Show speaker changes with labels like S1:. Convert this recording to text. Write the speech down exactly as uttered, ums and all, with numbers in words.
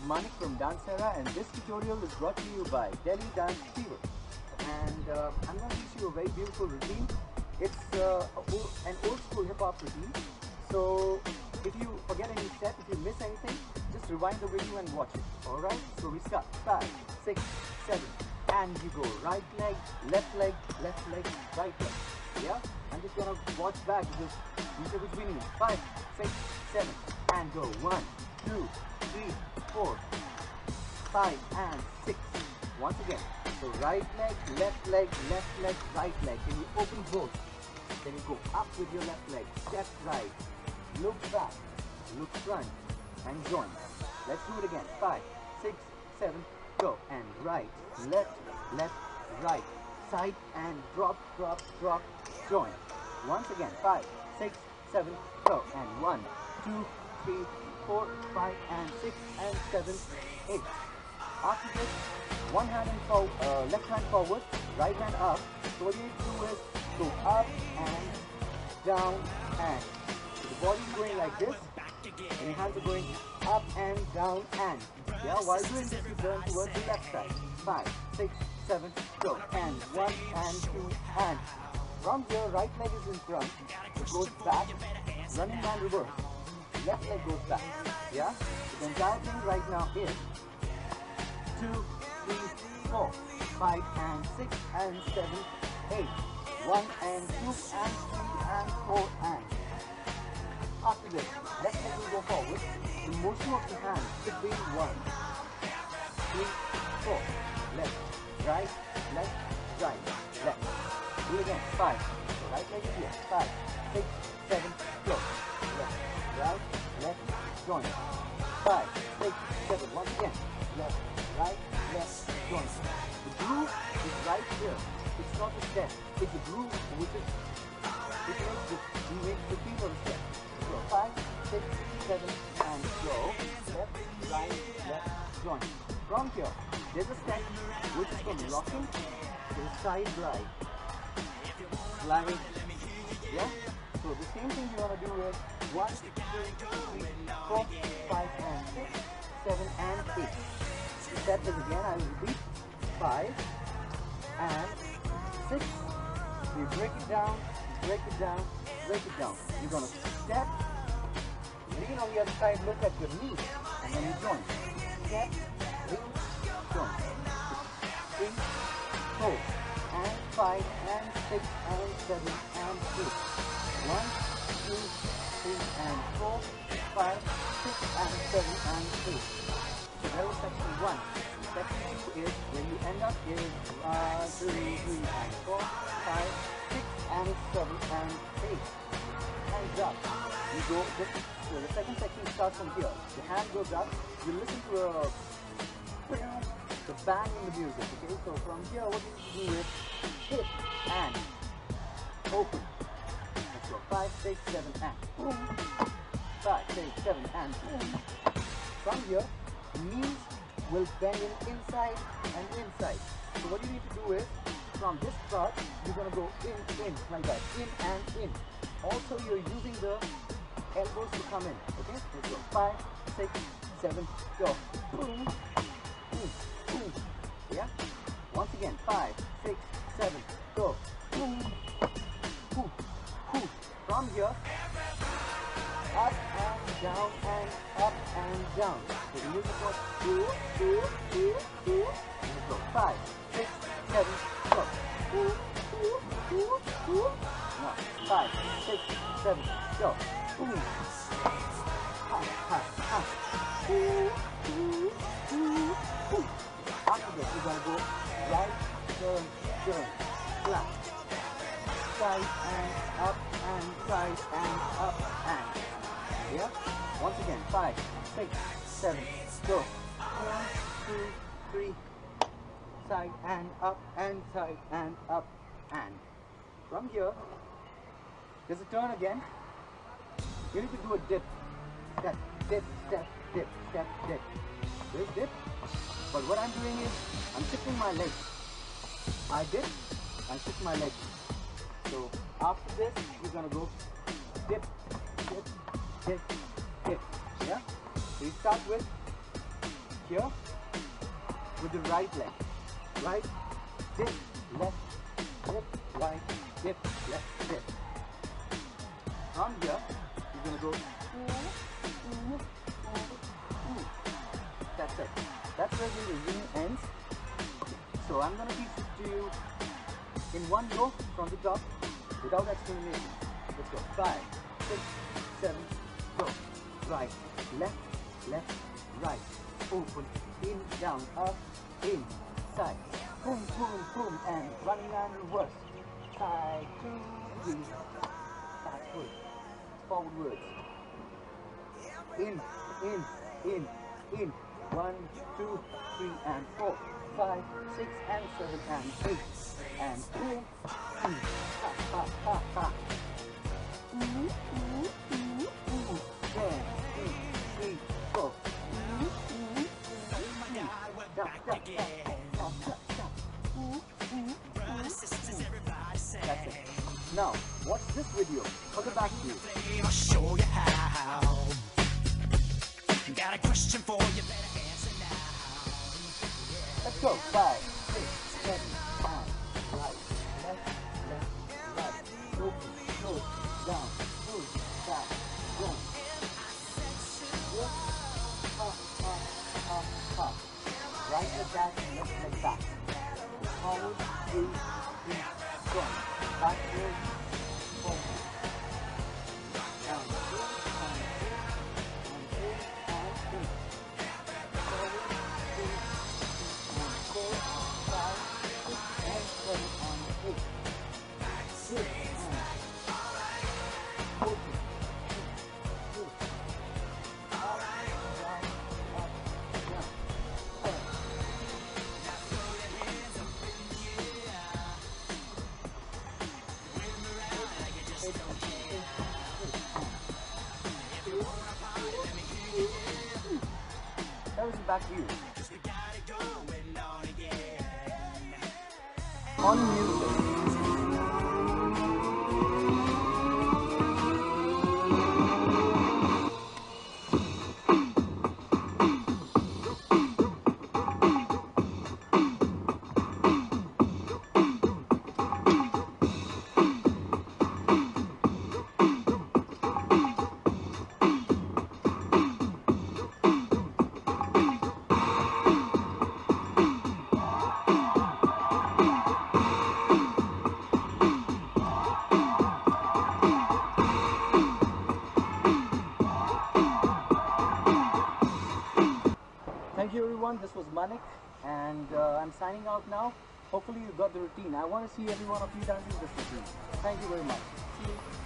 S1: Manik from Dancera, and this tutorial is brought to you by Delhi Dance Fever. And uh, I'm going to teach you a very beautiful routine. It's uh, a old, an old school hip hop routine. So if you forget any step, if you miss anything, just rewind the video and watch it. Alright, so we start. Five, six, seven, and you go right leg, left leg, left leg, right leg. Yeah? I'm just going to watch back because these are between you. Five, six, seven, and go. One, two, three, four, five, and six. Once again. So right leg, left leg, left leg, right leg. Then you open both. Then you go up with your left leg. Step right. Look back. Look front. And join. Let's do it again. Five, six, seven, go. And right, left, left, right. Side and drop, drop, drop. Join. Once again. Five, six, seven, go. And one, two, three, four, five, and six, and seven, eight. After this, one hand and forward, uh, left hand forward, right hand up. So what you need to do is go up and down and. So the body is going like this, and your hands are going up and down and. Yeah, while doing this, you turn towards the left side. Five, six, seven, go. And one and two and. From here, right leg is in front. It goes back, running hand reverse. Left leg goes back. Yeah? So the entire thing right now is two, three, four, five, and six, and seven, eight. One and two, and three, and four, and. After this, left leg will go forward. The motion of the hand should be one, three, four. Left, right, left, right, left. Do it again. Five. So right leg is here. Five, six, seven, go. Left, right, left, join. Five, six, seven. Once again. Left, right, left, join. The groove is right here. It's not the step. It's the groove which is which makes the we make the feel of the step. So five, six, seven, and go. Left, right, left, join. From here, there's a step which is from locking to the side right. Slide. Yeah? So the same thing you want to do is one, two, three, four, five, and six, seven, and eight. The step is again, I will repeat. Five and six. You break it down, break it down, break it down. You're gonna step, lean on the other side, look at your knees, and then you join. Step, lean, join. Three, four, and five, and six, and seven, and eight. One, two, three, and four, five, six, and seven, and eight. So that was section one. Section two is when you end up is one, two, three, and four, five, six, and seven, and eight. Hands up. You go. This, so the second section starts from here. The hand goes up. You listen to a the bang in the music. Okay. So from here, what you need to do is hit and open. Let's go. Five, six, seven, and boom. Five, six, seven, and boom. From here, knees will bend in inside and inside. So what you need to do is, from this part, you're going to go in, in, like that. In and in. Also, you're using the elbows to come in. Okay? Let's go. Five, six, seven, go. Boom. Boom. Boom. Yeah? Once again. Five, six, seven, go. Boom. Boom. Boom. From here, up and down and up and down. So the music goes two, two, two, two, and go. Five, six, seven, go. Two, two, two, two. Now, five, six, seven, go. Boom. Ha, ha, ha. Two, two, two, two. After this, you're gonna go right, turn, turn, flat. Side and up and side and up and. Yeah? Once again, five, six, seven, go. One, two, three, side and up and side and up and. From here, there's a turn again. You need to do a dip. Step, dip, step, dip, step, dip. There's dip. But what I'm doing is, I'm shifting my legs. I dip, I shift my legs. So after this, you're gonna go dip, dip, dip, dip. Yeah? So you start with here with the right leg. Right, dip, left, dip, right, dip, left, dip. From here, you're going to go ooh, ooh, ooh. That's it. That's where the routine ends. Okay, so I'm going to teach it to you in one go from the top without explanation. Let's go. Five, six, seven, go. Right, left, left, right. Open, in, down, up, in, side. Boom, boom, boom, and running and reverse. Side, two, three, backwards, forwards. In, in, in, in. One, two, three, and four, five, six, and seven, and eight, and boom. Mm. Ha, ha, ha, ha. Ooh, ooh, ooh, ooh. Ten, eight, three, four. Ooh, ooh, ooh. Da, da, da, da, da, da. Ooh, ooh, ooh. That's it. Now, watch this video. I'll get back to you.
S2: I'll show you how. Got a question for you, better answer now.
S1: Let's go. Five, six, seven, five. Right, left, left, right. Open, close, down, pull, back, down. Up, up, up, up, up. Right leg back, left leg back. Forward, three, three, strong. Backward, forward. Down, two, and two, and two, and three. Forward, two, and four, five, six, and seven, and eight. Six, and open, two, two. Up, down, up, down. Ten. That was back to you. On music. Thank you everyone, this was Manik and uh, I'm signing out now. Hopefully you got the routine. I want to see every one of you dancing this routine. Thank you very much. See you.